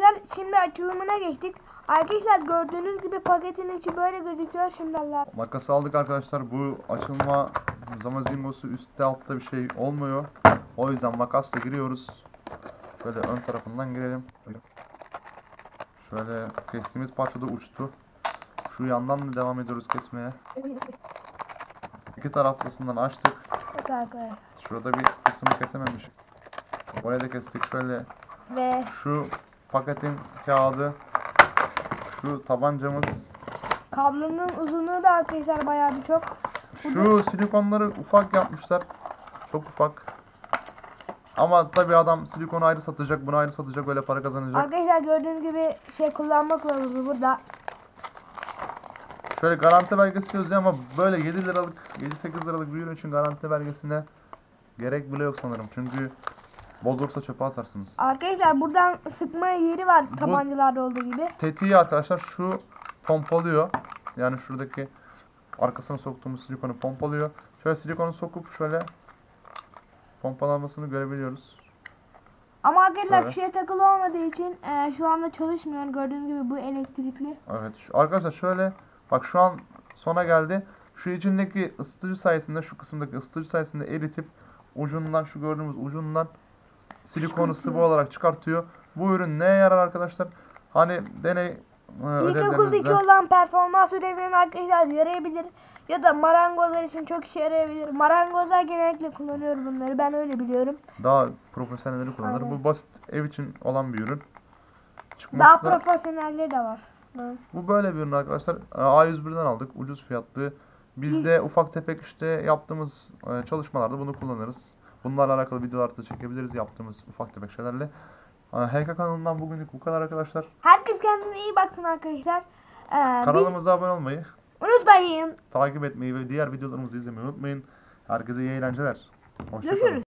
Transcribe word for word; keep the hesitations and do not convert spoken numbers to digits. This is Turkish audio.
arkadaşlar şimdi açılımına geçtik. Arkadaşlar gördüğünüz gibi paketin içi böyle gözüküyor şimdi Allah. Makası aldık arkadaşlar. Bu açılma Zamazingo'su üstte altta bir şey olmuyor. O yüzden makasla giriyoruz. Böyle ön tarafından girelim. Şöyle kestiğimiz parça da uçtu. Şu yandan da devam ediyoruz kesmeye. İki taraflısından açtık. Evet arkadaşlar. Şurada bir kısmı kesememiş. Orayı da kestik şöyle. Ve Şu paketin kağıdı. Şu tabancamız. kablonun uzunluğu da arkadaşlar bayağı bir çok. Şu silikonları ufak yapmışlar. Çok ufak. Ama tabi adam silikonu ayrı satacak, bunu ayrı satacak, öyle para kazanacak. Arkadaşlar gördüğünüz gibi şey kullanma kılavuzu burada. Şöyle garanti belgesi yazıyor ama böyle yedi liralık, yedi sekiz liralık bir ürün için garanti belgesine gerek bile yok sanırım. Çünkü bozulursa çöpe atarsınız. Arkadaşlar buradan sıkma yeri var tabancalarda olduğu gibi. Tetiği arkadaşlar şu pompalıyor. Yani şuradaki arkasına soktuğumuz silikonu pompalıyor. Şöyle silikonu sokup şöyle pompalanmasını görebiliyoruz. Ama arkadaşlar Şöyle. fişe takılı olmadığı için e, şu anda çalışmıyor. Gördüğünüz gibi bu elektrikli. Evet şu, arkadaşlar şöyle bak şu an sona geldi. Şu içindeki ısıtıcı sayesinde, şu kısımdaki ısıtıcı sayesinde eritip ucundan, şu gördüğümüz ucundan silikonu sıvı olarak çıkartıyor. Bu ürün neye yarar arkadaşlar? Hani deney e, İlkokuldaki ödevlerinizde olan performans ödevlerine arkadaşlar yarayabilir. Ya da marangozlar için çok işe yarayabilir. Marangozlar genellikle kullanıyor bunları. Ben öyle biliyorum. daha profesyonelleri kullanır. Aynen. Bu basit ev için olan bir ürün. Daha Çıkması da, profesyonelleri de var. Evet. bu böyle bir ürün arkadaşlar. A yüz birden aldık. Ucuz fiyatlı. Biz de ufak tefek işte yaptığımız e, çalışmalarda bunu kullanırız. Bunlarla alakalı videolar da çekebiliriz yaptığımız ufak tefek şeylerle. H K kanalından bugünlük bu kadar arkadaşlar. Herkes kendine iyi baksın arkadaşlar. Ee, Kanalımıza abone olmayı, bir- unutmayın. takip etmeyi ve diğer videolarımızı izlemeyi unutmayın. Herkese iyi eğlenceler. Hoşça kalın. Görüşürüz.